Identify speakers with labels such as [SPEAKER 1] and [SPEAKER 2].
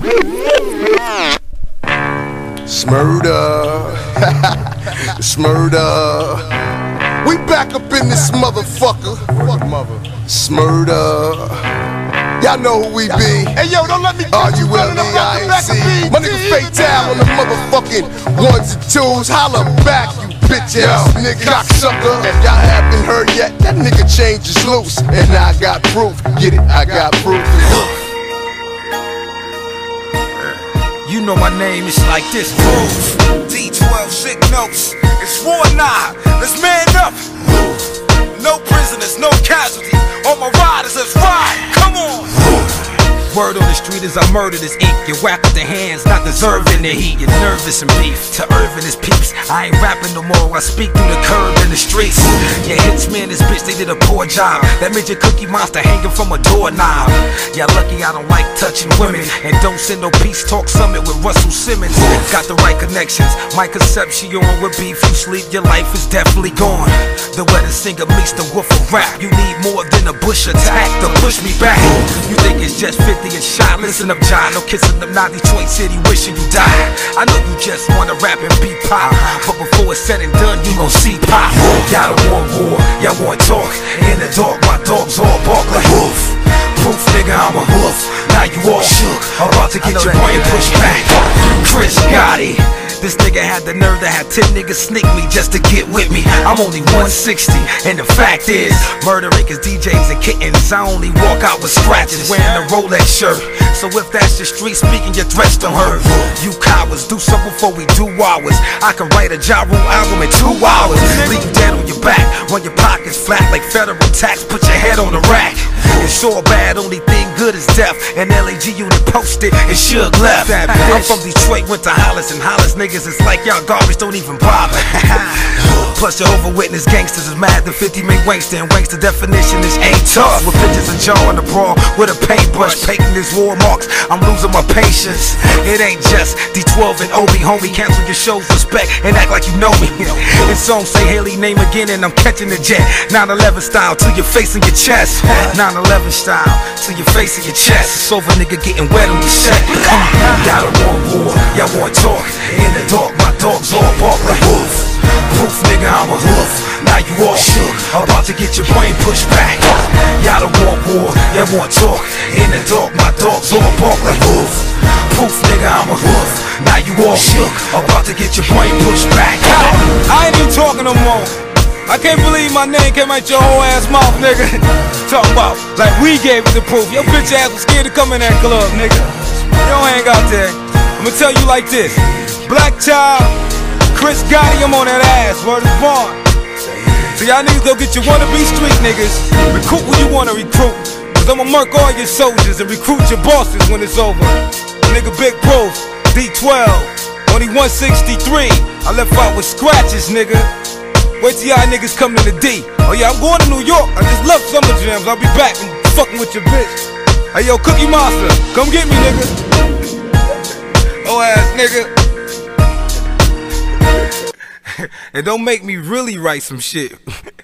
[SPEAKER 1] Smurda, Smurda, we back up in this motherfucker. Smurda, y'all know who we be.
[SPEAKER 2] Hey yo, don't let me catch you running up out the back of me.
[SPEAKER 1] My nigga Fatal on the motherfucking ones and twos. Holla back, you bitch ass nigga cocksucker. If y'all haven't heard yet, that nigga change is loose, and I got proof. Get it? I got proof.
[SPEAKER 3] You know my name is like this. Move. D12 sick notes. It's war now. Let's man up. No prisoners, no casualties. All my riders, let's ride. Come on. Word on the street is I murder this ink. You whack with the hands, not deserving the heat. You're nervous and beef to Irvin is peeps. I ain't rapping no more, I speak through the curb in the streets. Your hits man, this bitch, they did a poor job. That made your cookie monster hanging from a doorknob. Yeah, lucky I don't like touching women. And don't send no peace talk summit with Russell Simmons. Got the right connections, my conception with beef. You sleep, your life is definitely gone. The wettest singer meets the wolf of rap. You need more than a bush attack to push me back. You think it's just 50 and shot, listen up, John. No kissing them, not Detroit City, wishing you died. I know you just wanna rap and be pop, but before it's said and done, you gon' see pop. Y'all don't want war, y'all want talk. In the dark, my dogs all bark like wolf. Proof, nigga, I'm a hoof. Now you all shook, about to get your brain pushed back. Chris Gotti. This nigga had the nerve to have 10 niggas sneak me just to get with me. I'm only 160, and the fact is, murdering cause DJs and kittens. I only walk out with scratches, wearing a Rolex shirt. So if that's the street speaking, your threats don't hurt. You cowards, do something before we do ours. I can write a Ja Rule album in 2 hours. Leave you dead on your back, run your pockets flat like federal tax. Put your head on the rack. It's all bad, only thing good is death. And LAG unit posted and Suge left. I'm from Detroit, went to Hollis, and Hollis niggas is like y'all garbage, don't even bother. Plus Jehovah Witness gangsters is mad the 50 make Wankster, and Wankster definition is ain't tough. With pictures of Joe on the brawl with a paintbrush, painting his war marks, I'm losing my patience. It ain't just D12 and Obi, homie. Cancel your shows, respect, and act like you know me. And songs say Haley name again, and I'm catching the jet. 9/11 style to your face and your chest. 9/11 style to your face and your chest. It's over, nigga, getting wet on your set. Y'all don't want war, y'all want talk. In the dark, my dogs all bark like wolf. Proof, nigga, I'm a hoof. Now you all shook, about to get your brain pushed back. Y'all don't want war, y'all want talk. In the dark, my dogs all bark like wolf. Proof, nigga, I'm a hoof. Now you all shook, about to get your brain pushed back.
[SPEAKER 4] I ain't even talking no more. I can't believe my name came out your whole ass mouth, nigga. Talk about like we gave you the proof. Your bitch ass was scared to come in that club, nigga. You don't hang out there. I'ma tell you like this. Black Child, Chris Gotti, I'm on that ass, word is born. So y'all niggas go get your wannabe street niggas. Recruit who you wanna recruit. Cause I'ma murk all your soldiers and recruit your bosses when it's over. Nigga Big Proof, D12, only 163. I left out with scratches, nigga. Wait till y'all niggas come to the D. Oh yeah, I'm going to New York. I just left Summer Jams. I'll be back and fucking with your bitch. Hey yo, Cookie Monster, come get me, nigga. Oh ass nigga. And don't make me really write some shit.